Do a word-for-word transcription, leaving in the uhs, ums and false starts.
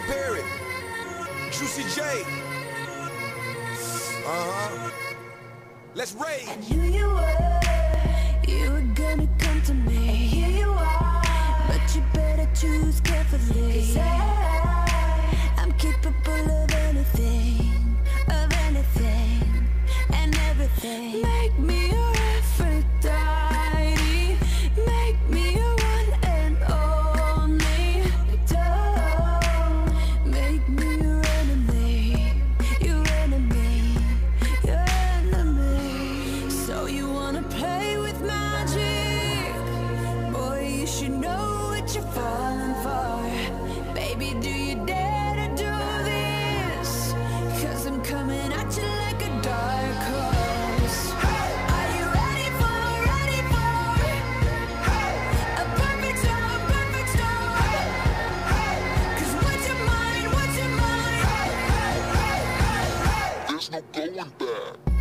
Berry, Juicy J. Uh-huh. Let's rage. I knew you were, you were gonna come to me. And here you are, but you better choose carefully. 'Cause I, I'm capable of anything, of anything, and everything. Make me your Aphrodite, make me your one and only. Don't make me your enemy, your enemy, your enemy. So you wanna play with magic? Boy, you should know what you're falling for. Baby, do you dare to do this? 'Cause I'm coming at you like a dark horse. Are you ready for, ready for a perfect storm, perfect storm? 'Cause what's your mind, what's your mind? There's no going back.